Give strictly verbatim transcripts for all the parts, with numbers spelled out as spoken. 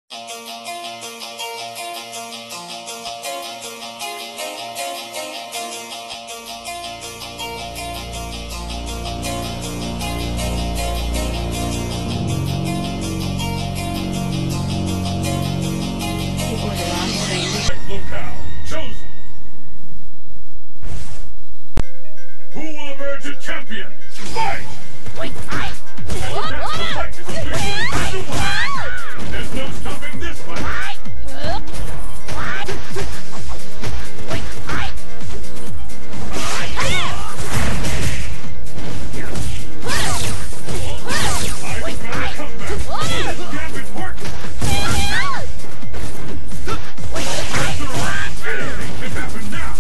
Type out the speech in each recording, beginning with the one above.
Locale chosen. Who will emerge a champion? Fight! Wait, I... That's the fight is officially underway. There's no stopping this fight. Wait, I... I've got a comeback. This gambit working. Anything can happen now.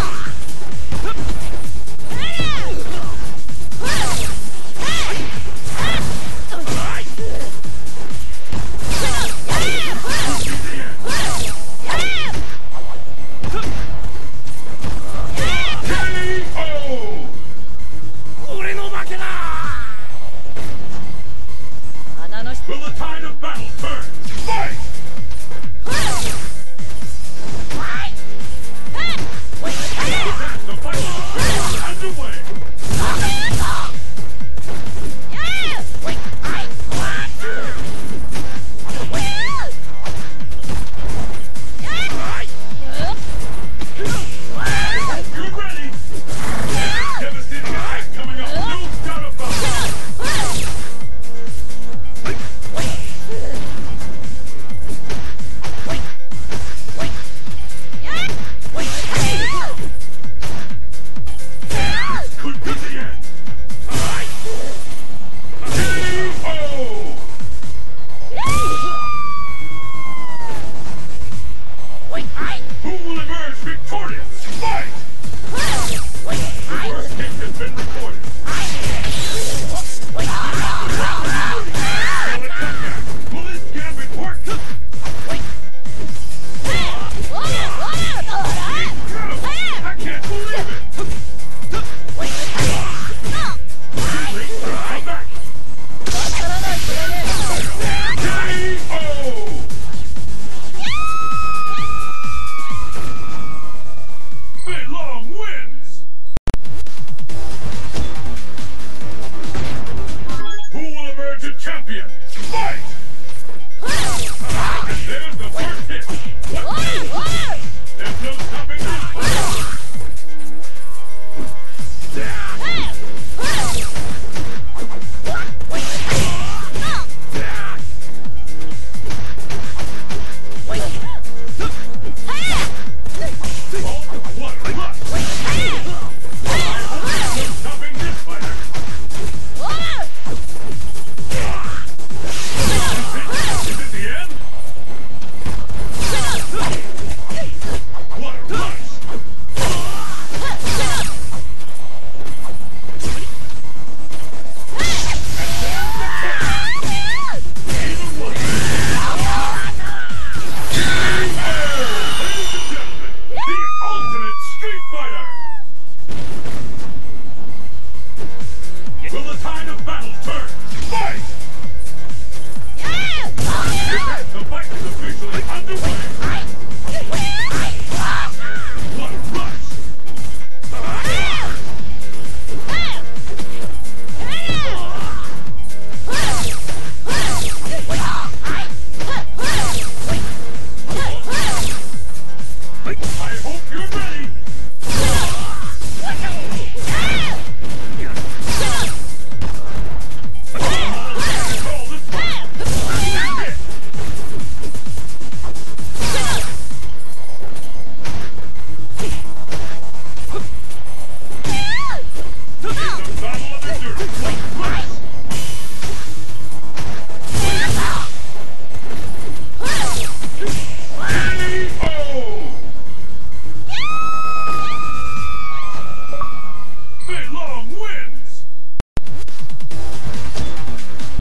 Will the tide of battle turn? Fight! That's the fight is officially underway. You ready? There's a devastating attack coming up. No doubt about it. Could be the end. K O! Who will emerge victorious? Fight! The worst hit has been recorded. Will it come back? Will this gambit work? I can't believe it! Too late to come back! K O! Fei Long wins! Who will emerge a champion? Fight! And there's the first hit! What? There's no stopping this fight! Oh, what a rush! I hope there's no stopping this fighter! Is it the end? What a rush! Even one. Ladies and gentlemen, the ultimate street fighter! Will the tide of battle turn? Fight! The fight is officially underway! What a rush! I hope you're ready!